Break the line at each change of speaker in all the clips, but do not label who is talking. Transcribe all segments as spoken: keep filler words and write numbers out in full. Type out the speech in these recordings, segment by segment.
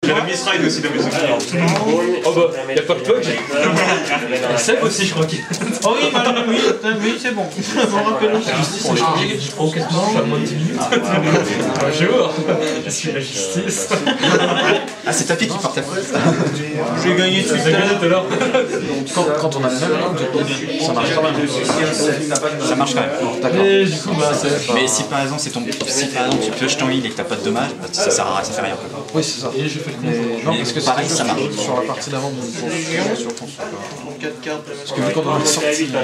Il y a la Miss Ride aussi dans mes souvenirs.
Oh bah, y'a pas que toi qui... Seb aussi, je crois qu'il...
Oh oui, bah, oui, oui c'est bon. Je me rappelle aussi.
Je prends quasiment à moins de dix minutes. Je vois. Je suis la justice.
Ah, c'est Tapi qui part ta place.
J'ai gagné tout
à l'heure.
Quand, quand on a le même nombre de piles, ça marche quand même. Ça marche quand même. D'accord.
Et du coup, bah, c'est...
Mais si par exemple, c'est ton... si par exemple tu pioches ton heal et que t'as pas de dommages, bah, ça sert à rien, ça fait rien.
Oui, c'est ça.
Et je fais le
Mais non, parce que
pareil,
c'est
ça marche.
sur la partie d'avant de mon compte, sur ton super.
quatre cartes.
Parce que vu qu'on en a sorti...
Une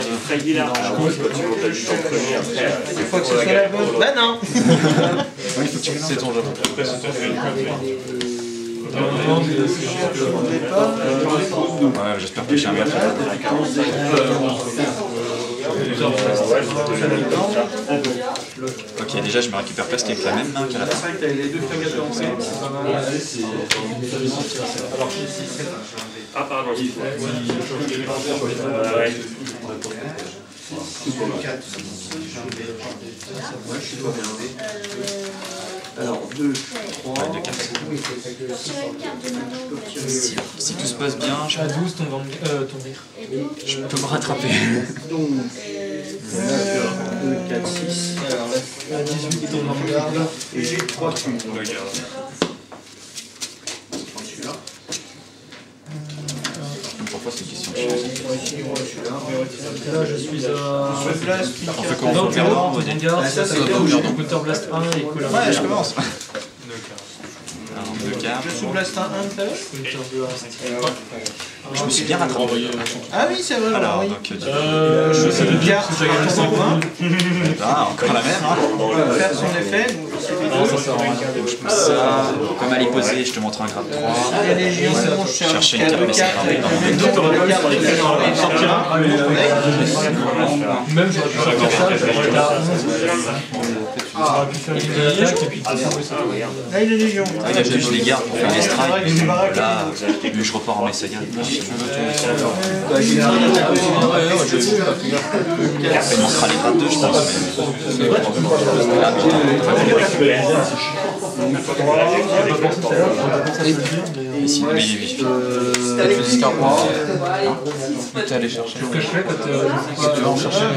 fois que ce soit la bonne. Bah non.
Oui, il faut tirer. C'est ton jeu.
Ouais, j'espère que j'ai un meilleur. Ok, déjà je me récupère presque avec la même main qu'à la fin.
Ah pardon.
Alors, deux, trois...
Ouais, deux cartes. Si, si tout se passe bien, je,
à douze, ton vent... Euh, ton rire.
je peux me rattraper.
Donc, deux, quatre, six... Alors là,
À dix-huit, ton vent...
et j'ai trois thunes.
Parfois c'est une question de chance.
Là, je suis à...
On fait comment?
Non,
On fait comment?
on regarde, ça, c'est Counter Blast un et Collar.
Ouais, je commence. Alors, deux cartes.
Je sous blast un tout à l'heure.
Counter Blast.
Je me suis bien rattrapé.
Ah oui, c'est vrai.
Alors,
oui.
donc, du
Euh...
Je fais une carte,
j'ai gagné
cent vingt.
Ah, encore la même, hein.
On va faire son effet. Donc,
Non, ça sert à rien.
Donc, je pousse ça. Comme elle est posée, je te montre un grade trois.
les légions, je cherche
Chercher une carte, mais c'est pas grave.
il sortira.
Même j'aurais pu sortir ça, j'aurais été à onze. J'aurais pu faire une attaque et puis de toute façon, oui, ça va.
Là, il est légion.
Ah, il y a juste les gardes pour faire des strikes. Là, je repars en Messaga. Il manquera les grades deux, je pense. Ah, mais sinon, mais il est vif.
T'as fait dix cartes pour t'es allé chercher.
Ce que je fais quand
Si tu vas en chercher,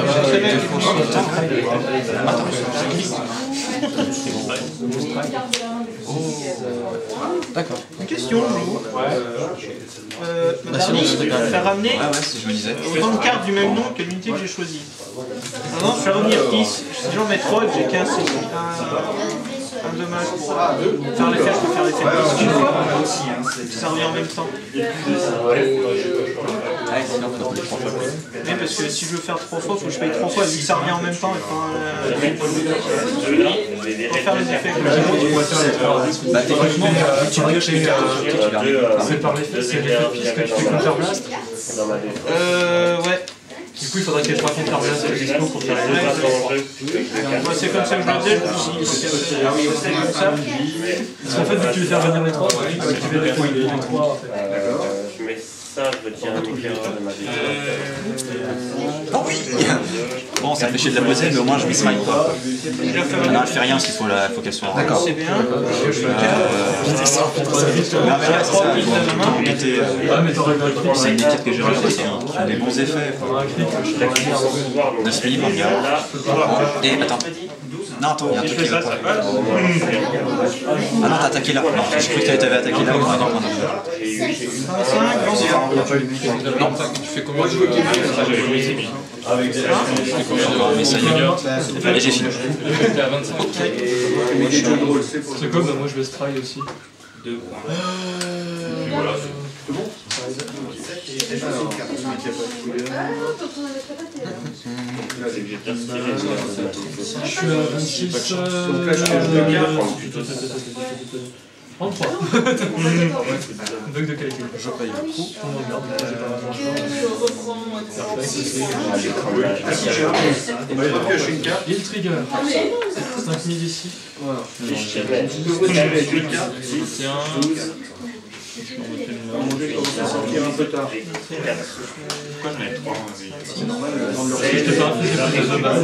d'accord.
Une question, Lou. Euh, Darny, faire ramener
Ouais, ouais, si je me disais.
autant de cartes du même nom que l'unité que j'ai choisie. Maintenant, je fais revenir dix. Si j'en mets trois et que j'ai quinze, c'est un, un dommage pour faire l'effet, je peux faire l'effet de une fois. Ça revient en même temps. Oui, parce que si je veux faire trois fois, il faut que je paye trois fois, vu que ça revient en même temps. Et pas, euh, pour faire les effets.
Bah, techniquement, tu pioches une carte, tu gardes.
c'est par l'effet, c'est l'effet de piste que tu fais Counter Blast.
Euh, ouais.
Du coup, il faudrait qu'il y ait trois Counter Blast à dispo pour faire les effets.
Moi, c'est comme ça que je le faisais, je me suis dit, c'est comme ça.
Parce qu'en fait, vu que tu veux faire venir les trois, tu vas activer les trois en fait.
Je mets ça, je retiens un éclaireur de ma vie.
Oh oui. Bon, ça fait chier de la poser, mais au moins je miss ride quoi. Non, elle fait rien, parce qu'il faut la- faut qu'elle soit.
D'accord.
C'est bien.
C'est ça. Non, mais là, c'est ça. Faut éviter.
Ah, mais t'aurais bien le truc.
C'est une équipe que j'ai réussi qui a des bons effets. neuf livres, bien. Et attends. Non, attends, il y a un truc qui va pas. Ah non, t'as attaqué là. Non, j'ai cru que t'avais attaqué là. Non, non, non.
Non, tu fais combien de jeux?
Mais ça y est. Et j'ai fini.
J'étais à vingt-cinq. C'est comme, bah, moi je vais strike aussi. Deux. Voilà. Je suis à vingt-six.
Donc là, je cherche deux cartes.
trente-trois. Bug de calcul.
Je paye le coup.
On regarde, j'ai pas grand chose. Et le trigger. cinq mille ici. Voilà.
Un peu tard.
Pourquoi j'en ai trois?
C'est normal. Je te parle, je te parle.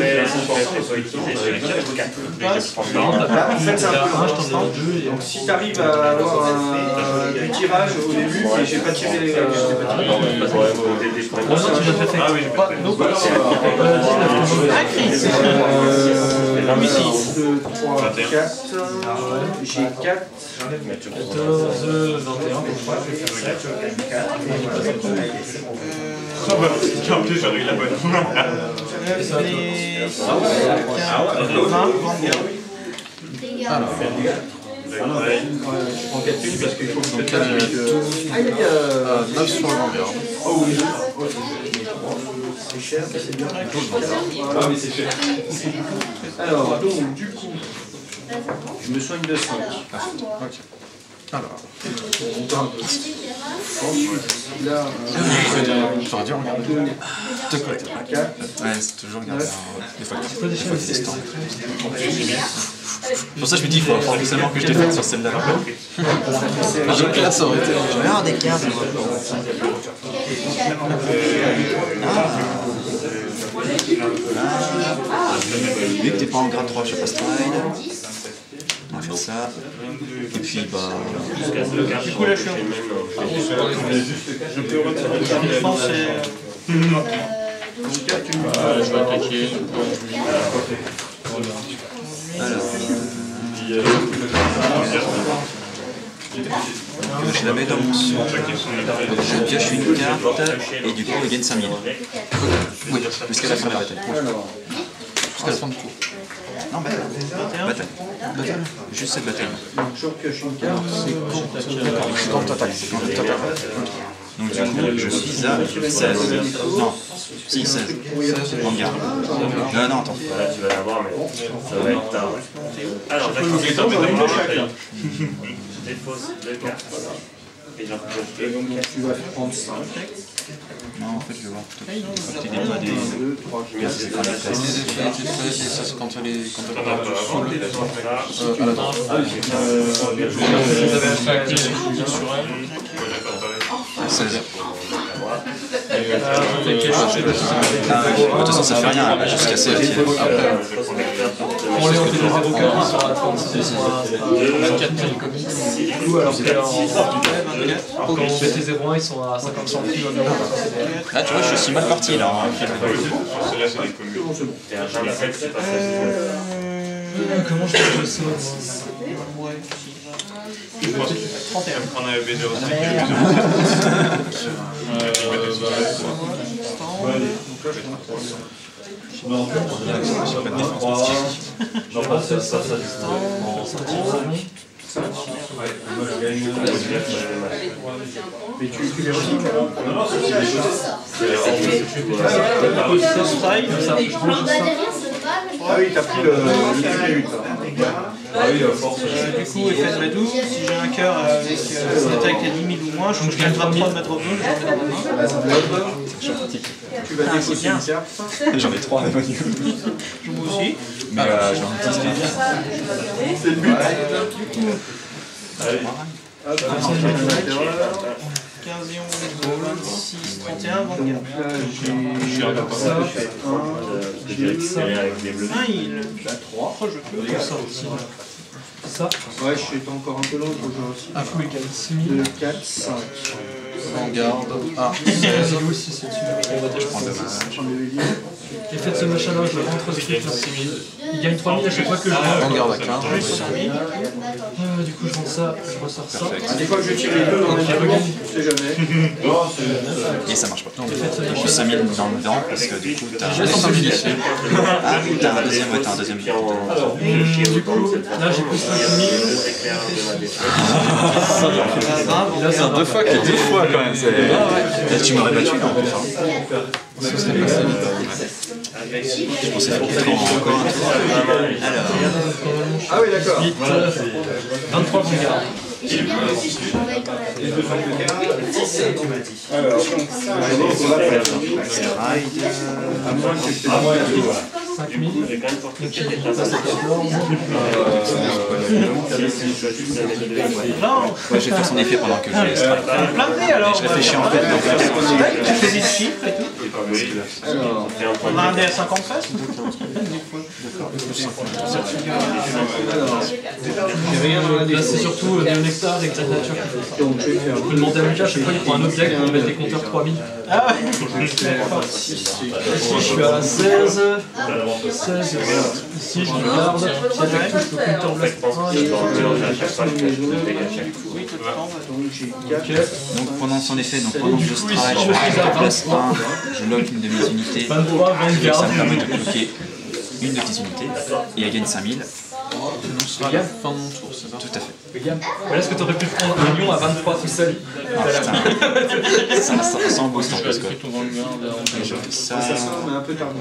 En fait, c'est un peu un, je t'en ai deux. Donc, si tu arrives à avoir un tirage au début et j'ai pas tiré les.
Ah non, tu l'as fait.
Ah oui,
Pas, non, pas.
Ah, Chris.
Euh, deux, trois, quatre. J'ai quatre.
quatorze, vingt et un, je crois.
Ah bah, en plus, j'aurais eu la bonne.
neuf et quinze, vingt, vingt-deux.
Alors, je prends quatre unes parce qu'il faut que je
Donc,
fasse
euh,
avec. Ah, il y a.
neuf sur le Vanguard.
Oh oui. C'est cher, mais c'est bien. Ah, mais c'est cher. Alors, donc, du coup, je me soigne de cinq.
Ok. Alors.
Ensuite, là,
J'aurais dû regarder.
deux, quatre.
Ouais, c'est toujours regarder. Des fois, des fois, des destins. C'est pour ça que je me dis, il faut forcément que je défaite sur celle-là. Donc là, ça aurait été.
Je regarde des cartes. Vu que t'es pas en grade trois, je passe stride. On va faire ça. Et puis bah.
Du coup, là, je suis en
Je peux retirer
Je pense que c'est.
Je vais attaquer.
Alors. Je la mets dans mon sou. Je pioche une carte et du coup il gagne cinq mille. Oui, jusqu'à la fin de la bataille.
Jusqu'à la fin du tour.
Non, bataille. Bataille. Bataille. Juste cette bataille.
Donc, je repioche une carte. C'est
D'accord, c'est quand t'attaques. C'est quand t'attaques.
Donc du coup je suis à seize. Non, si seize. En garde. Non, non, attends.
Là, tu vas l'avoir, mais ça va être tard. Alors,
Je vais tomber dans une de chaque.
je défausse deux cartes. Et j'en repioche deux.
donc, tu vas prendre cinq.
Non, en fait je vais voir plutôt. Il faut que tu aies pas des.
deux, trois, quatre.
C'est quand même
Et des effets, tu te fais, et ça c'est quand elle est. Quand elle
On va pas avoir des
est. Euh, à la droite.
Vous avez acheté actif sur elle.
seize.
Ah,
Ah, de toute façon ça fait rien, elle va jusqu'à seize.
On les on fait des zéro quatre qui sont à trente-six, vingt-quatre télécomics. Alors que quand on fait tes zéro un, ils sont à cinquante centimes.
Là tu vois je suis mal parti là.
Celle-là, c'est des communes.
C'est un jamais sept, c'est pas ça.
Comment je fais ça?
Ouais,
Je pense que
trente et un.
on avait B zéro cinq.
Mais tu, tu les relis. Ah oui, t'as pris le huit.
Ah oui, la force. Du coup, effet de Madou, si j'ai un cœur avec euh, une attaque à dix mille ou moins, je gagne vingt-trois de mettre au bleu, je le mets dans ma main.
Tu vas défausser une carte.
J'en ai trois avec moi.
Je moi aussi.
Mais euh, j'en ai dix.
C'est le but.
quinze et onze, vingt-six, trente et un, vingt-quatre.
Donc là, j'ai ça.
J'ai récupéré avec les bleus.
Un, il a trois. Oh, je peux faire ça aussi.
Ça,
Ouais, je suis encore un peu long pour jouer aussi.
un coup égale six mille.
deux, quatre, cinq.
Vanguard. Ah,
seize.
seize.
aussi, c'est dessus.
Je prends le dommage.
Et faites ce machin-là, je le rentre ce truc-là. Il gagne trois mille à chaque fois que je rentre.
Vanguard à quinze.
Euh, du coup, je rentre ça, je ressors ça.
Ah, des fois, je tire les deux dans le même moment, on sait jamais.
Et ça marche pas.
Faites ce
Je
machin.
cinq mille dans le dedans parce que du coup t'as.
J'ai cent mille ici.
Ah oui, t'as un deuxième, ouais, t'as un deuxième.
Du coup, là j'ai plus cinq mille.
Et là, c'est un deux fois que deux fois quand même.
Là, tu m'aurais battu là en plus.
Ce serait passé vite.
Je pensais faire peut-être encore un tour. Alors.
Ah oui, d'accord.
huit, vingt-trois Vanguard.
Alors, donc ça, je vais pour la perte.
Ride.
À moins que tu
cinq mille.
J'ai quand même sorti
Donc
quatre
il
états.
passe à quatorze.
Non,
Ouais, je vais faire son effet pendant que j'ai strike.
plein de dés alors.
Je réfléchis en fait. Donc,
Tu fais des chiffres et tout.
Alors,
J'ai un point
On
de
a un
vue.
dé à cinquante-treize.
Là, c'est surtout euh, Néonectar et Exact Nature. Je peux demander à Lucas, à chaque fois il prend un autre deck pour mettre des compteurs trois mille.
Ah ouais.
Ici, je suis à seize. seize. Ici, je regarde. S'il y a des touches, le compteur blast un.
Donc pendant son effet, donc pendant que je strike, je place un, je lock une de mes unités,
vingt-trois,
et ça
vingt-quatre.
me permet de bloquer une de tes unités, et elle gagne cinq mille.
À la fin de mon tour, c'est ça?
Tout à fait.
Voilà ce que tu aurais pu prendre un lion à vingt-trois tout seul.
Ah putain, ça, ça, sans beau temps parce que
ton Vanguard,
je fais ça.
Ça sent un peu tardant.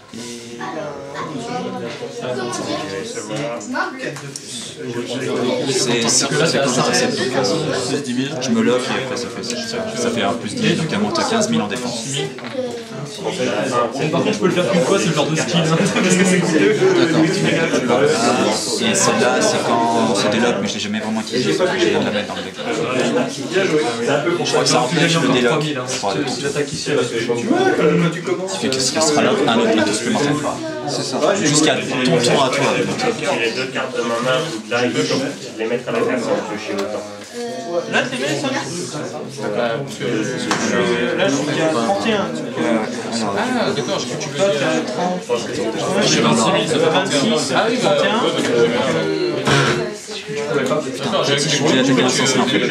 C'est c'est
que là,
c'est
t'as
quand
ça,
j'intercepte,
ouais.
donc euh,
dix mille.
je me lock et après ça fait ça, ça fait un plus dix mille, donc elle monte à quinze mille en défense.
Bon, par contre, je peux le faire qu'une fois, c'est le genre de skill. Hein, parce que c'est coûteux.
D'accord. Et celle-là, c'est quand c'est des locks, mais je l'ai jamais vraiment utilisé, donc j'ai de la mettre dans le deck. Je crois que ça empêche le délock.
Si j'attaque ici,
Ce qui fait que ce sera lock, un autre plateau supplémentaire. C'est ça. Jusqu'à ton tour à toi.
J'ai les deux cartes de ma main, là, il faut les mettre à la carte sans piocher autant.
Là, t'es bien ça? Là, je suis à trente et un.
Ah, d'accord, je crois que tu veux
Toi, t'es
dire.
à trente.
Je suis vingt-six mille, ça fait
vingt-six,
Ah oui, bah,
trente et un.
d'accord, j'ai
Je voulais attaquer dans ce sens-là en fait.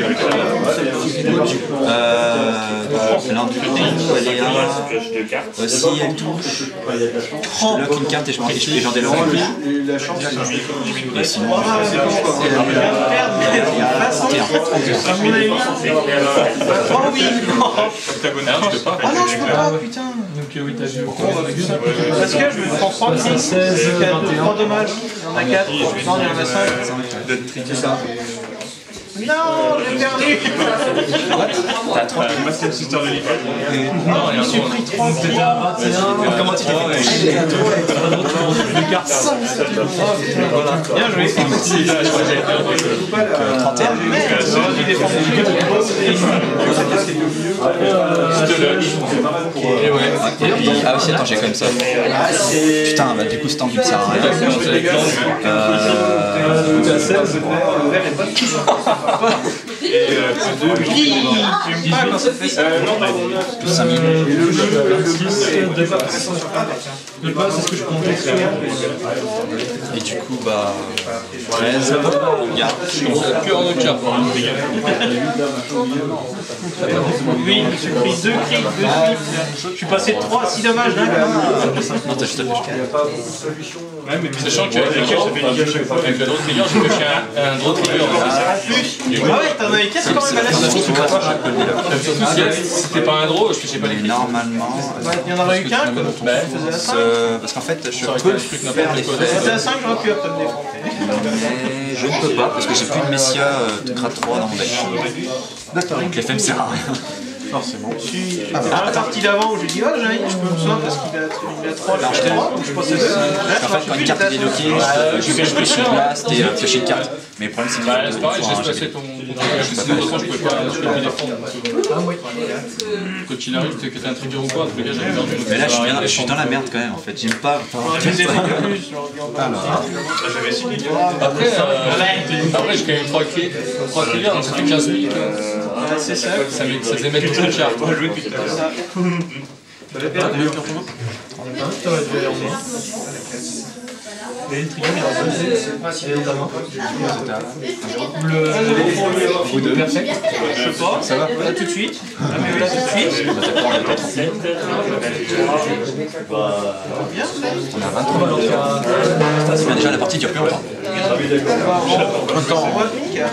Euh. L'un du coup, elle est à.
Je pioche deux cartes.
Euh, si elle touche, je lock une carte et je et je- et j'en délock une.
La chance,
Et sinon,
Elle vient de perdre, mais elle est à trente et un. À mon avis, oh oui! Ah non, je peux pas, putain!
donc euh, oui, t'as vu.
Parce que je me prends trois crises,
seize,
il y a
vingt et un.
trois dommages, il y en a quatre, non, il y en a cinq.
c'est ça.
Non, j'ai perdu!
t'as trois.
Master Sister de l'école.
Non, il y a
J'ai pris trois
C'était à vingt et un. Comment tu t'es fait deux cartes.
Bien joué!
trente et un.
Merde, j'aurais dû défendre le
Et ouais.
Et puis, ah aussi, attends, j'ai quand même ça. Putain, bah du coup, ce ne sert à rien. Euh.
T'es à seize.
J'aime pas quand ça fait ça.
cinq mille.
Le pas, c'est ce que je prends.
Et du coup, bah. treize. Regarde.
cœur de carte.
Oui, j'ai pris deux crimes, deux crimes. Je suis passé de trois à six dommages d'un coup.
Non, t'as juste appuyé.
Sachant qu'avec le avec le draw trigger, j'ai pioché un draw trigger.
Ah ouais, t'en avais quatre quand même à la suite.
Surtout si c'était pas un draw, je piochais pas les
Mais
crimes.
normalement.
Il y en aurait eu qu'un, quoi.
Bah,
faisait la cinq.
ce- Parce qu'en fait, je peux faire les
C'était
faits,
à cinq, j'aurais pu après me défendre.
mais je ne peux pas parce que j'ai plus de Messia euh, de grade trois dans mon deck. Donc l'F M sert à rien.
Forcément.
À la partie d'avant où j'ai dit, oh, j'ai je peux me sauver parce qu'il a, il a trois, je fais trois, donc je passais deux. Là,
En fait, quand une carte est déloquée, je je fais je pioche une blast et euh, piocher une carte. Mais le problème, c'est que
Bah, c'est pareil,
faut
j'ai
un
passé
jet.
ton trigger, parce que sinon, de toute façon, je pouvais pas je pouvais plus défendre. Quand il arrive, que t'as un trigger ou pas, en tout cas, j'avais perdu.
Mais là, je suis, bien, je suis dans la merde quand même en fait. J'aime pas.
J'aurais dû défendre plus, j'aurais dû en parler.
J'avais essayé.
Après, euh, après j'ai quand même trois clés, trois clés, donc ça fait quinze mille.
Ouais, c'est ça.
Ça met- ça faisait mettre beaucoup de charge.
Et le trigger, il a posé. Et notamment. Le. Le perfect.
Je sais pas, ça va là tout de suite. Ah, mais là tout de suite. Bien.
On a vingt-trois. Mais déjà, la partie dure plus longtemps.
On voit une carte.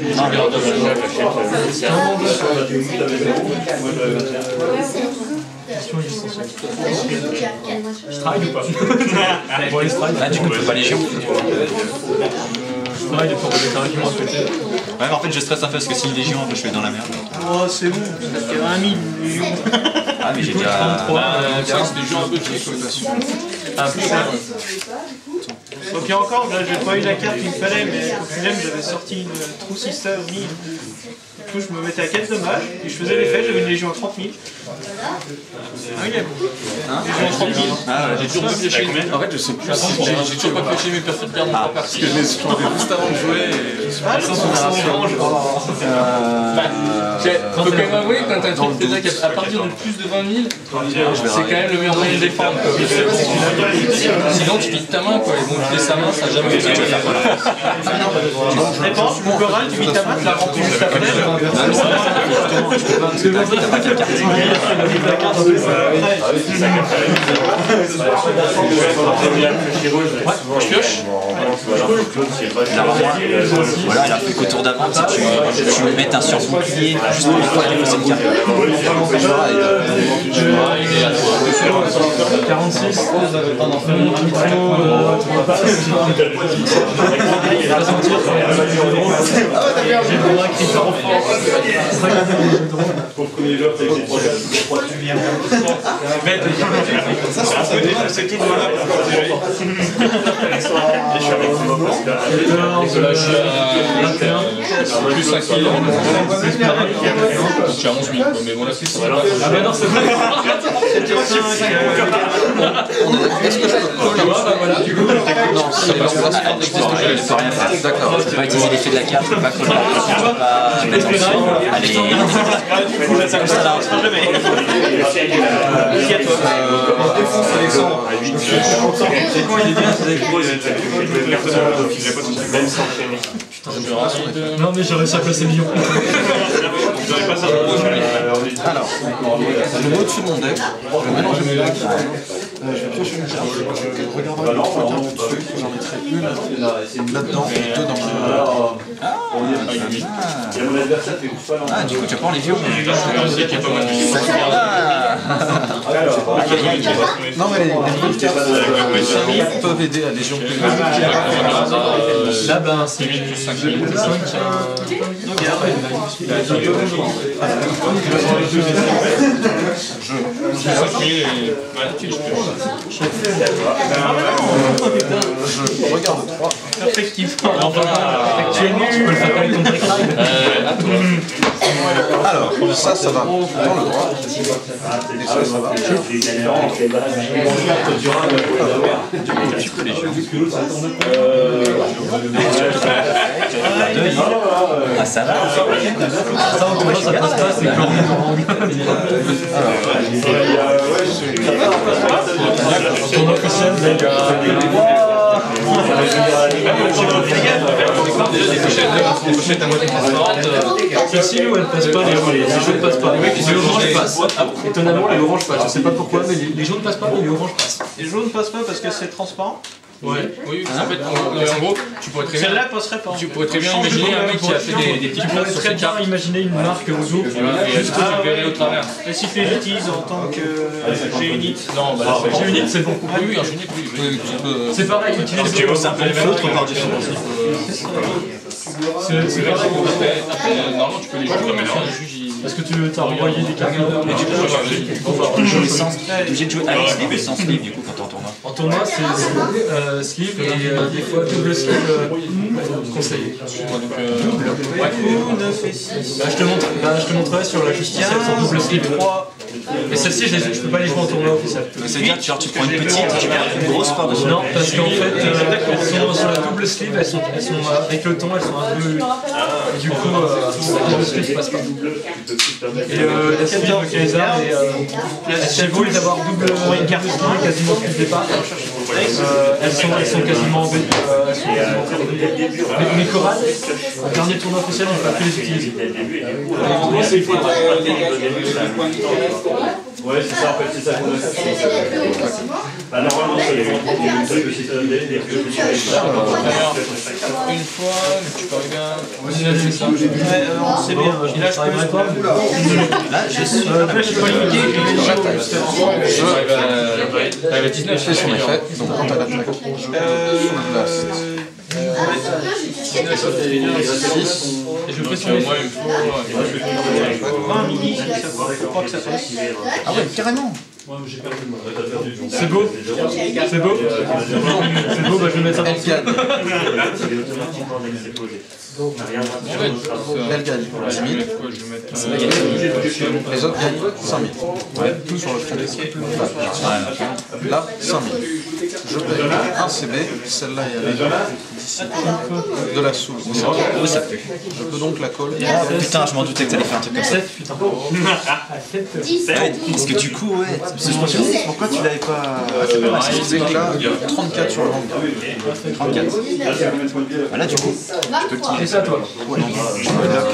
Je travaille ou pas? Bon, les strikes.
Ah, du coup, tu peux pas légion.
Je travaille pour mettre un argument à côté.
Ouais, mais en fait, je stresse un peu parce que si légion, je vais dans la merde.
Oh, c'est bon, ça fait vingt mille.
Ah, mais j'ai déjà.
trente-trois.
Euh, C'est vrai que c'était des jeux un peu cheap.
Un peu cher.
Donc, il y a encore, là, j'ai pas eu la carte qu'il me fallait, mais au final, j'avais sorti une True Sister mille. tout, je me mettais à quatre dommages, et je faisais l'effet, j'avais une légion à trente mille. Ah oui, il y a beaucoup.
Hein Légion à trente mille. Ah, j'ai toujours pas fléché. En fait, je sais plus. J'ai toujours pas fléché mes persos de garde. Parce que je les ai changés juste avant de jouer.
Ah, c'est son génération.
Faut quand même avouer, quand t'as un truc déjà qu'à partir de plus de vingt mille, c'est quand même le meilleur moyen de défendre. Sinon, tu vides ta main, quoi. Et bon, vider sa main, ça n'a jamais été.
Ça dépend, tu me corral, tu vides ta main, tu la remplis juste après.
Je pioche.
Voilà, il a fait qu'au tour d'avant, tu, tu mets un sur-bouclier juste pour pouvoir défausser une carte.
Il est à quarante-six.
Pour le premier joueur, c'est tu viens. Ça, c'est un peu défoncé tout le monde. Et je suis avec moi parce que
là, je suis à vingt et un, plus cinq mille. Je suis à onze mille, mais bon, là, c'est ça.
Ah bah non, c'est vrai.
Est-ce que je peux coller voilà. Non, c'est pas ça. Je peux rien faire. D'accord. Je peux pas utiliser l'effet de la carte, je peux pas coller. Je peux pas mettre en dessous. Allez.
Tu peux mettre ça comme ça, là, on sera jamais. Merci à toi.
Défonce Alexandre.
c'est quoi il est bien, c'est même s'enchaîner.
Non mais j'ai réussi à placer million.
J'aurais pas ça.
Alors, je vais au-dessus de mon deck, je vais mélanger mes decks, je vais piocher une carte, je regarderai les trois cartes dessus, j'en mettrai une là-dedans et deux dans le...
Ah, du coup, tu prends les vieux.
Non mais les nouvelles cartes peuvent aider à Légion de
Là, ben, c'est cinq.
Donc, regarde.
Je regarde trois.
Effectivement.
Actuellement, tu peux le faire avec ton break.
Alors, ça, ça va dans le droit. Et ça, ça va.
Ah, ça va.
Ça, on commence à passe pas, c'est quand ton officiel, les gars.
Déjà, à moitié transparente.
Celle-ci, nous, elle passe pas, les, les jaunes passent pas. Les oranges passent. Étonnamment, les oranges passent. Je sais pas pourquoi, mais les, les jaunes passent pas, mais les oranges passent.
Les jaunes passent pas parce que c'est transparent.
Ouais.
Oui, en fait, en gros, tu pourrais très bien.
Celle-là passerait pas.
Tu pourrais très bien imaginer un mec qui a fait des, des petites
Tu pourrais
places sur
très
ses
bien
cartes.
imaginer une marque aux autres.
Et est-ce que tu le verrais au travers?
Et si tu les utilises en tant que G-Unit.
Non, bah c'est
G-Unit, c'est bon.
Oui, oui, un G-Unit, oui. oui.
C'est pareil, utilise
C'est un peu l'autre par défaut.
C'est pareil.
Après, normalement, tu peux les jouer comme un juge.
Parce que tu as renvoyé des cartes.
Mais du coup, on va jouer sans obligé de jouer avec sleeve et sans sleeve du coup quand on tournoi.
En tournoi, c'est euh, sleeve et euh, des fois double sleeve euh, conseillé. Double. Ouais.
neuf et six.
Bah, je te montre, bah, je te montrerai sur la justice, elles sont double sleeve. Mais celles-ci, je, les, je peux pas les jouer en tournoi officiel.
C'est-à-dire, genre, tu prends une petite et tu mets une grosse par dessus.
Non, parce qu'en fait, euh, elles sont sur la double sleeve, elles sont, elles sont euh, avec le ton, elles sont un peu. Et du coup, euh, la double sleeve passe pas. Et euh, la sleeve de Kaiser, et euh, elles vaut les avoir double une carte sleeve quasiment depuis le départ. Euh, elles, sont, elles sont quasiment en B. Euh, elles sont quasiment en B. Mais, mais Coral, au dernier tournoi officiel, j'ai pas pu les utiliser.
Ouais, c'est ça, en fait, c'est ça qu'on a fait. Bah, normalement, c'est une truc aussi, des
Une fois, mais tu peux arriver à.
C'est ça. Ouais, on sait bien. Et là, je peux pas.
Là, j'ai su.
Là, je suis pas limité.
J'arrive à dix-neuf,
C'est son effet, donc quand elle attaque, je blast.
Et je fais son moi, il me faut.
vingt mini, je crois que ça passe.
Ah ouais, carrément.
Ouais, j'ai perdu. C'est beau. C'est beau. C'est beau, bah je vais mettre ça dans le ciel.
Elle gagne dix mille. Les autres gagnent cinq mille. Ouais, tout sur le front. Là, cinq mille. Je paye un C B, celle-là est à d'ici. De la soupe.
Oui, ça fait.
Je peux donc la call.
Putain, je m'en doutais que t'allais faire un truc comme ça. Ouais, parce que du coup, ouais.
Pourquoi tu l'avais pas. C'est là, trente-quatre sur le Vanguard.
trente-quatre. Ah, là, du coup, je peux le tirer.
Et ça, toi.
Ouais, non, je peux
Là,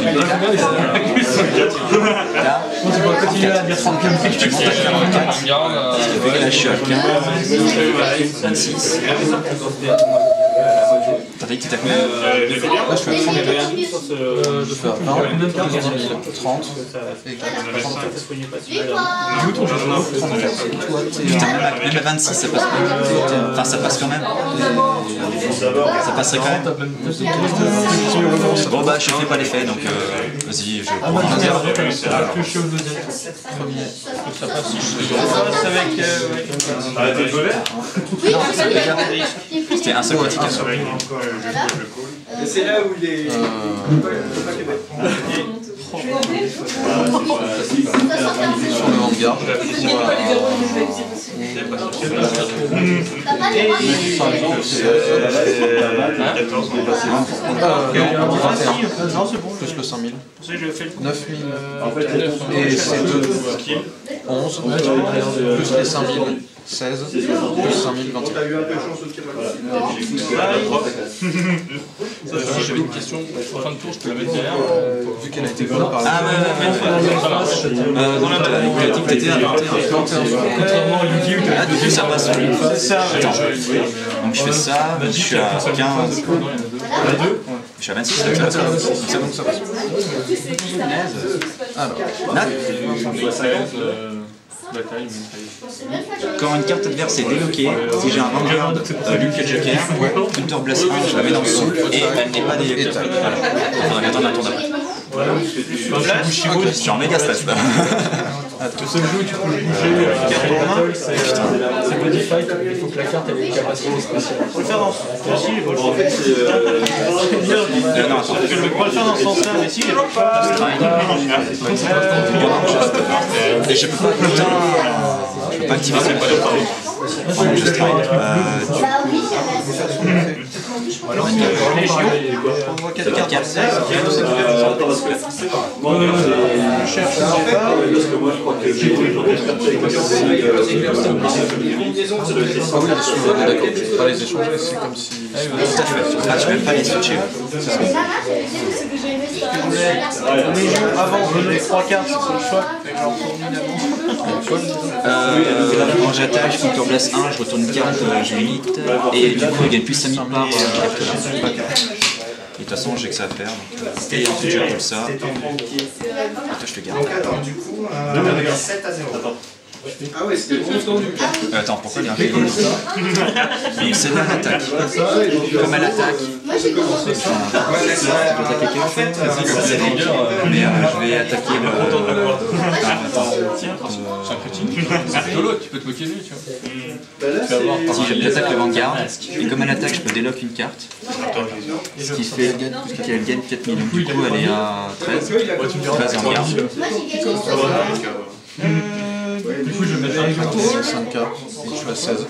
tu vas continuer à dire trente-quatre.
Tu montes à quarante-quatre. Là, je suis à quinze, vingt-six. T'as dit que t'étais à combien?
Là, je suis à trente. Je suis à vingt, dix mille, trente et trente-quatre.
Putain, même à, même à vingt-six, ça passe pas. Enfin, ça passe quand même. Ça passerait quand même. Bon, bah, je fais pas l'effet, donc euh, vas-y, je prends un deuxième.
Premier.
Ça passe avec.
Arrêtez de voler.
C'était un seul critique.
Et c'est là où il est.
Sur le Vanguard.
Non, c'est bon.
Plus le cinq mille.
Je fais le coup.
neuf mille. Et c'est deux. onze. Plus les cinq mille. seize. Plus cinq mille. vingt et un.
Si j'avais une question, en fin de tour, je peux la mettre derrière.
Vu qu'elle a été volée par
Ah, ouais, ouais, ouais. Euh, non, là, t'as dit que t'étais à vingt et un.
Contrairement à Yugi où
Ah, du coup, ça passe.
C'est ça.
Attends, donc je fais ça, donc je suis à quinze. Je suis à vingt-six, donc ça passe.
C'est donc ça passe. Alors,
Nat,
Bataille,
quand une carte adverse est déloquée, si j'ai un Vanguard, euh, Luke et Joker, Counter Blast un, je la mets dans le saut et elle n'est pas déloquée. Voilà. On va attendre un tour d'après. Je suis en méga stress là.
le seul jeu où tu peux le bouger, c'est Body Fight, il faut que la carte ait des capacités spéciales.
On peut le faire dans ce sens-ci.
Euh, non, attends.
On peut le faire dans ce sens-là, mais si, j'ai pas.
Et je peux pas, putain, je peux pas activer ça. Pardon, je strike. Euh, du coup, quatre cartes.
Je cherche pas.
ah oui, les sous, d'accord, je peux pas les échanger, c'est comme si.
Tout à fait. Ah, tu peux pas les switcher.
Les jeux avant, je donnais trois cartes, c'est le choix.
Euh, quand j'attaque, je Counter Blast un, je retourne une carte, euh, je limite, et du coup, il gagne plus cinq mille par euh, carte. Et de toute façon, j'ai que ça à faire. Donc, et ensuite, je roule ça. Et toi, je te garde.
Du coup, sept à zéro. Ah ouais, c'était
Euh, attends, pourquoi il y a un payé? Mais il sait bien l'attaque. Comme elle attaque.
Moi j'ai commencé ça.
Mais euh, je vais attaquer le. Ah, attends.
c'est un critique. C'est rigolo, tu peux te moquer de lui, tu vois.
Si j'attaque le Vanguard, et comme elle attaque, je peux délock une carte. Ce qui fait qu'elle gagne quatre mille. Donc du coup, elle est à treize. treize Vanguard.
Moi j'ai gagné ça.
Du coup, je vais mettre un
C'est cinq cartes, et je suis à seize.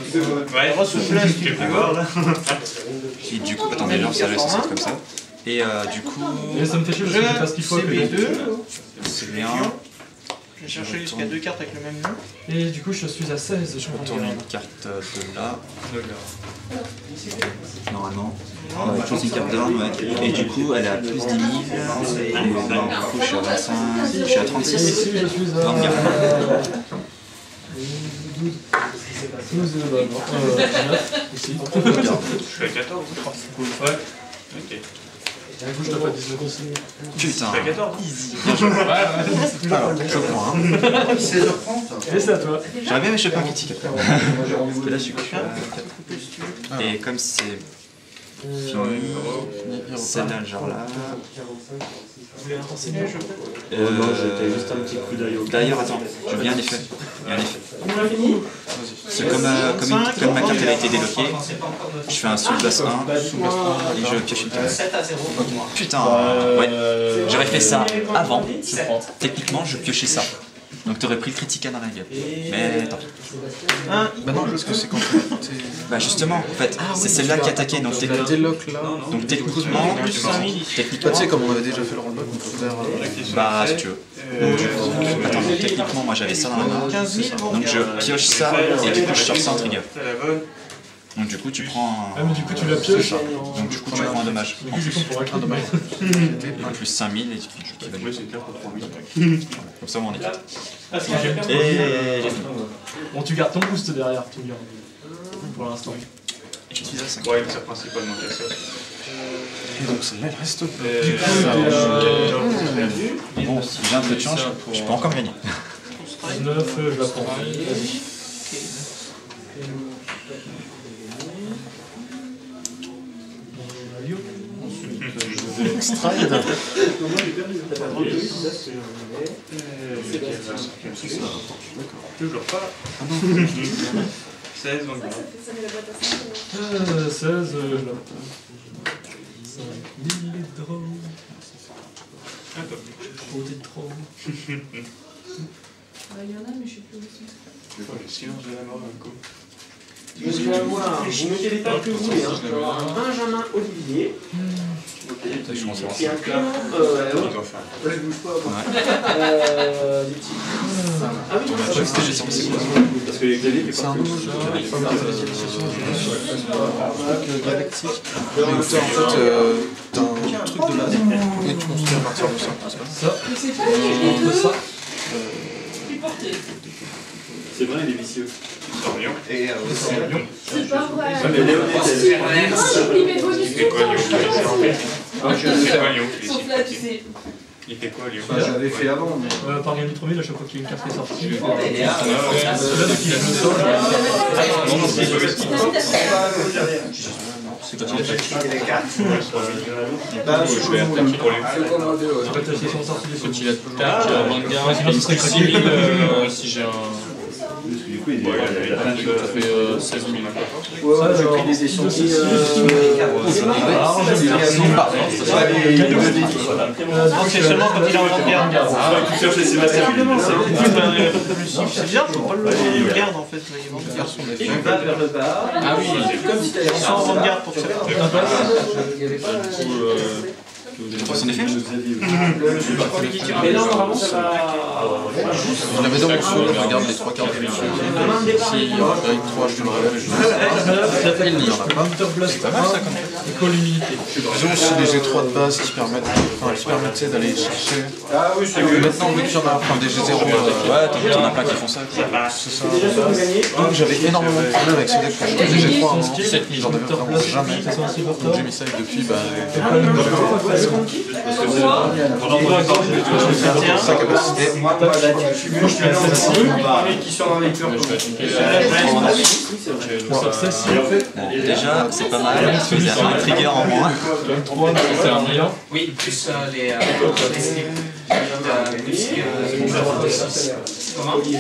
Et du coup, attendez, genre, ça reste comme ça. Et euh, du coup.
Et ça me fait chier parce que je passe qu'il faut.
C'est bien.
Je vais chercher jusqu'à deux cartes avec le même nom.
Et du coup, je suis à seize. Je
Retourne une carte de là. Normalement. Euh, je pose une carte d'arme, ouais. Et du coup, elle est à plus dix mille. Et non, du coup, je suis à vingt-cinq. Je suis à trente-six.
Je suis à
Vanguard.
douze, neuf, ici.
Je suis à quatorze. Ouais. Ok.
Du coup, je dois pas dix-neuf aussi.
Putain.
Je suis à quatorze.
Easy.
Alors, je prends un.
seize heures trente.
Et c'est à toi.
J'aurais bien échappé un critique après. Parce que là, je suis que. Et comme c'est. Fini. Celle-là, genre là.
Vous voulez un renseigner, je peux
Euh,
non, j'étais juste un petit coup d'œil au
D'ailleurs, attends, je veux bien un effet. Il y a un effet.
On a fini.
C'est comme, euh, comme, une- comme ma carte elle a été débloquée, je fais un sous basse un et je pioche une carte. Putain, ouais. J'aurais fait ça avant, techniquement je piochais ça. Donc t'aurais pris le critical dans la gueule. Mais tant pis.
Bah non, parce que c'est quand t'es...
Bah justement, en fait, c'est celle-là qui attaquait, donc
C'est la déloc là.
Donc techniquement,
Bah,
techniquement,
tu sais, comme on avait déjà fait le rollback, on peut faire... euh,
bah si tu veux. Donc, du coup, attends, donc, techniquement, moi j'avais ça dans la main. Donc je pioche ça et du coup je sors ça en trigger. Donc du coup tu prends un...
Ah mais du coup tu la pioches.
Donc du coup tu prends un dommage. En plus,
un dommage.
un plus cinq mille et tu vas comme ça on est. Et
bon tu gardes ton boost derrière, tu gardes. Pour l'instant.
Et tu utilises ça.
Ouais, il sert principalement qu'à ça.
Et donc celle-là, elle reste...
Du coup,
Bon, si j'ai un peu de chance, je peux encore gagner.
neuf, je la prends.
Stride.
Toujours pas. seize, donc.
Euh, seize, je la prends. cinq mille draw. Trop des trop.
Il y en a, mais je sais plus où ils sont.
Le silence de la mort d'un coup.
Je vais avoir, vous mettez les tables que vous voulez, hein. Je vais avoir un Benjamin Olivier. Puis un Clément. Euh, ouais, je bouge pas. Moi. Euh, des petits. Ah oui,
Je crois que c'était juste c'est quoi?
Parce que les claviers,
C'est un nouveau jeu. Truc galactique. Mais où t'as en fait euh, t'as un truc de base et tu construis à partir de ça.
Ça,
Mais c'est pas les
entre ça.
c'est vrai, il est vicieux.
Et euh,
C'est pas vrai.
Ah, mais Léo,
Il met bonus
Il fait quoi, Lyon?
pour
Il fait quoi, Lyon?
Sauf là, tu sais.
Il fait quoi, Lyon?
j'avais fait avant, mais...
Euh, par gagner trop mille à chaque fois qu'il y a une carte qui est sortie.
Ouais,
Là, dès qu'il je sors,
non, non, c'est pas ce
C'est quand il attaque.
Bah,
je vais attaquer pour les.
c'est pas ta session sortie des
Quand
secondes.
il attaque, euh, Vanguard, il fait six mille euh, si j'ai un.
Du coup, il est.
Ouais, il a ça fait euh, seize mille.
Ça,
j'ai
genre,
pris des échantillons.
Donc
c'est seulement quand il est en Vanguard.
Ah, tu cherches les Sébastien.
C'est bizarre, faut pas le Vanguard en fait. Il va vers le bas.
Ah oui,
Comme si tu allais en Vanguard pour faire.
Son effet?
Mais non, vraiment, ça va.
Je l'avais dans mon sous, je regarde les trois cartes de l'issue. Si il y a avec trois, je te le relève. Il n'y en a pas.
c'est pas mal ça comme école illimitée.
Ils ont aussi des G trois de base qui permettent, enfin, qui permettent tu sais, d'aller chercher. Ah oui, c'est que maintenant, vu qu'il y en a, enfin, des G zéro.
Ouais, t'en as plein qui font ça.
C'est ça. Donc j'avais énormément de problèmes avec ce deck quand j'étais G trois avant.
sept mille,
J'en avais vraiment jamais. Donc j'ai mis ça et depuis, bah. Sa capacité.
Qui sort avec peur.
Bon, déjà, c'est pas mal. Il y a un trigger en moins.
trois, ça sert à rien.
Oui, plus euh, les... Euh, Comment? Oui,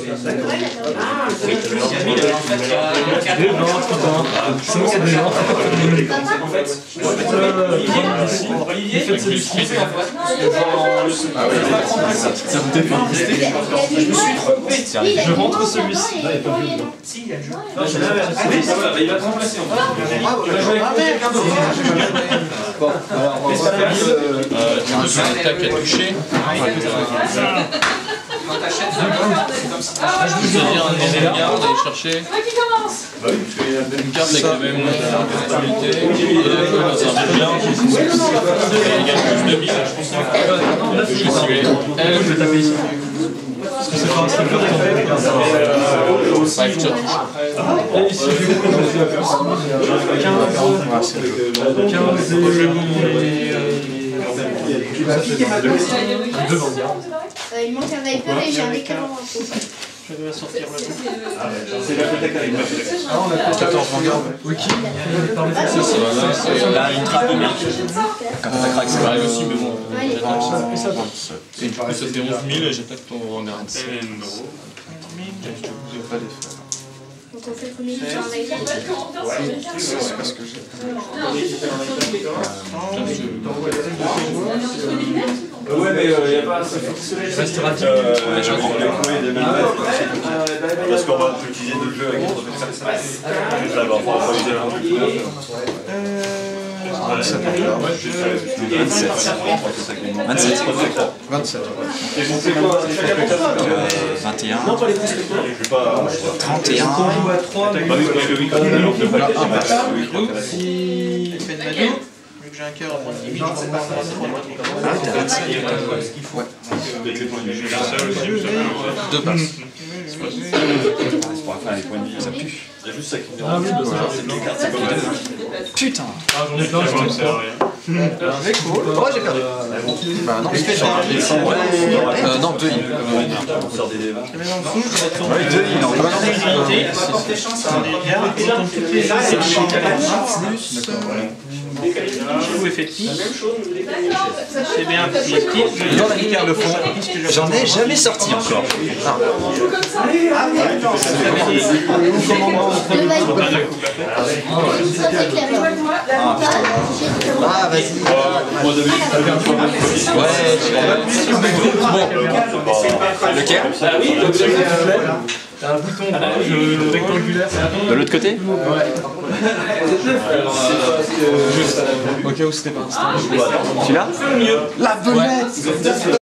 plus il y a en fait, il y a
Non, c'est bon, c'est déjà.
en fait,
Olivier,
faites celui-ci en fait.
Ah ouais, ça vous défend.
Je me suis trompé.
Je rentre celui-ci.
Si, il y a le jeu.
Il va te remplacer en fait.
Bon, alors on va faire
Je me suis attaque à toucher.
Quand t'achètes comme si t'achètes.
Je veux dire un Vanguard, aller chercher
Moi qui commence.
une carte avec la même utilité. Et là, dans un bien, il gagne plus de mille, je pense. Je vais simuler.
Je vais taper ici. Parce que c'est pas un slipper d'effet.
Bah, je touche.
Et ici, du coup, je suis à plus. quinze et... deux Vanguard.
Il manque un Viper et j'ai un décalage en info.
Je vais sortir le
C'est la peut-être avec ma
Ah, on a quatorze vanguard.
Wiki,
Là, une trappe de merde. Quand ça craque, ça arrive aussi, mais bon.
Et du coup, ça fait onze mille et j'attaque ton regard.
Pas d'effet.
Donc on fait le premier tour en live.
C'est parce que j'ai.
Ouais, mais il n'y a pas assez de
restera dix
euh, je prends bien couler des mêmes parce qu'on va utiliser d'autres jeux avec les professeurs. Juste d'abord, on va utiliser un truc.
vingt-sept.
vingt-sept.
vingt-sept.
Et bon, c'est quoi
vingt et un.
Non, pas les prospecteurs. Je vais pas.
trente et un.
Bah oui, parce que oui, quand même, alors que
Voilà, un match.
Si il fait de ma vie, vu que j'ai un cœur à moins de dix mille, je vais pas faire
Ah, t'as vingt-sept. Ouais. Deux passes.
c'est pour faire les points de vie, ça pue. Il y a juste ça qui me
Ah oui,
dérange.
bah ça,
C'est deux cartes, c'est pas mal.
Putain.
Ah, j'en ai plein, j'en ai plein.
C'est cool. Oh, j'ai perdu. Bah non, c'est fait. Euh, non, deux îles.
On sort des débats.
Je mets dans le fond, je retourne.
Ouais, deux îles.
Je vais dans l'égalité. Et donc toutes les gens, c'est le champ plus effectif. C'est bien effectif. Je
Dans la lumière de fond.
J'en ai jamais sorti encore.
Ah, vas-y.
Moi, de
Ouais, lequel?
T'as un bouton rouge rectangulaire.
De l'autre côté?
Au cas où c'était pas un stand.
Celui-là?
La belette.